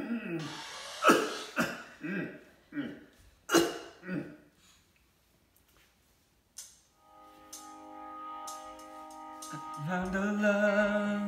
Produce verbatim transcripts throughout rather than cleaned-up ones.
Found a love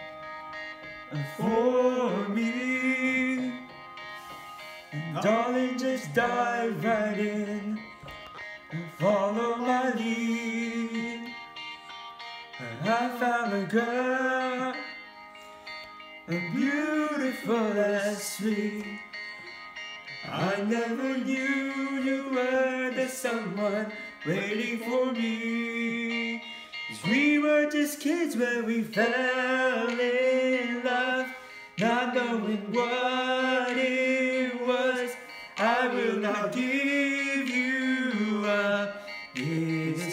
for me, and darling, just dive right in and follow my lead. I found a girl, as beautiful as sweet. I never knew you were the someone waiting for me. 'Cause we were just kids when we fell in love, not knowing what it was. I will not give you up this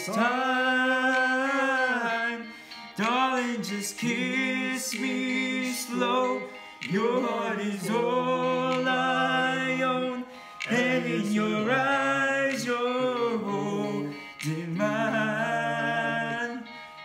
time. Darling, just kiss me slow. Your heart is all I own, and in your eyes you're holding mine.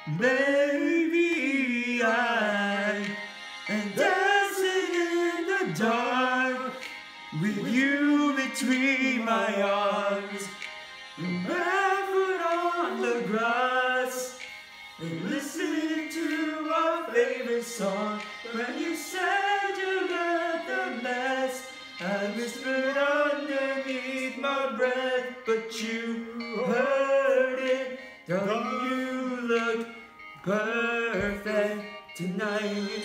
Baby, I am dancing in the dark with you between my arms, barefoot on the grass, and listening to our favorite song. When you said you heard the mess, I whispered underneath my breath, but you heard it. Don't you look perfect tonight?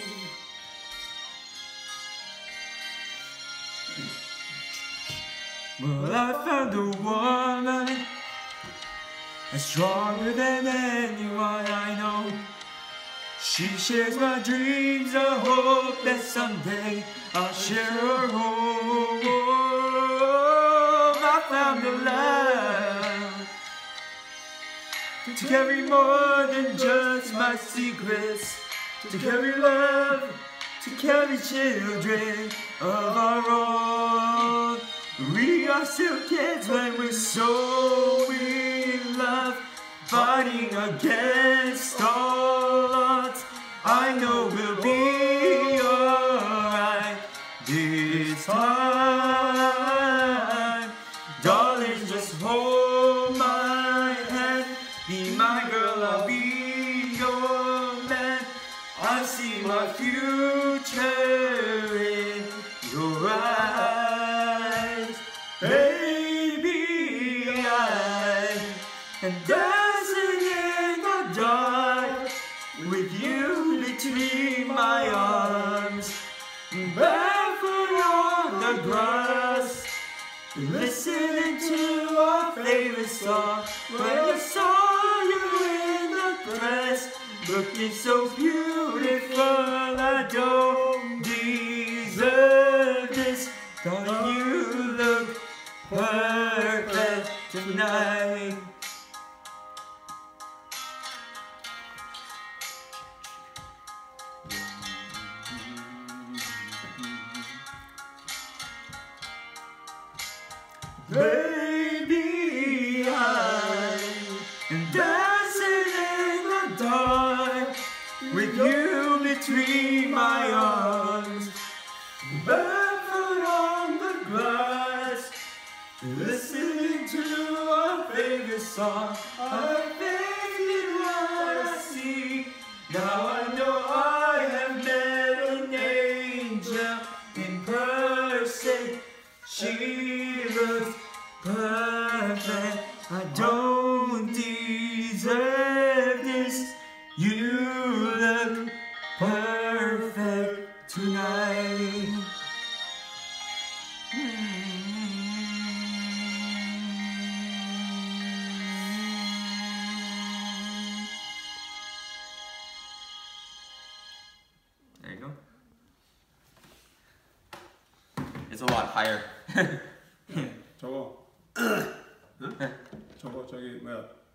Well, I found a woman as stronger than anyone I know. She shares my dreams, I hope that someday I'll share her home. I found a love to carry more than just my secrets, to carry love, to carry children of our own. We are still kids when we're so in love, fighting against all odds. I know we'll be alright this time. Darling, just hold my hand. Be my girl, I'll be your man. I see my future in your eyes. Baby, I am dancing in the dark with you between my arms, barefoot on the grass, listening to our favorite song. When I saw you in the press, looking so beautiful, I don't deserve this. Don't you look perfect tonight? Baby, I am dancing in the dark with you between my arms, barefoot on the grass, listening to our favorite song. I faith in what I see. Now I know I have met an angel in person. She looks perfect. I don't deserve this. You look perfect tonight. There you go. It's a lot higher. 저거 저거 저기 뭐야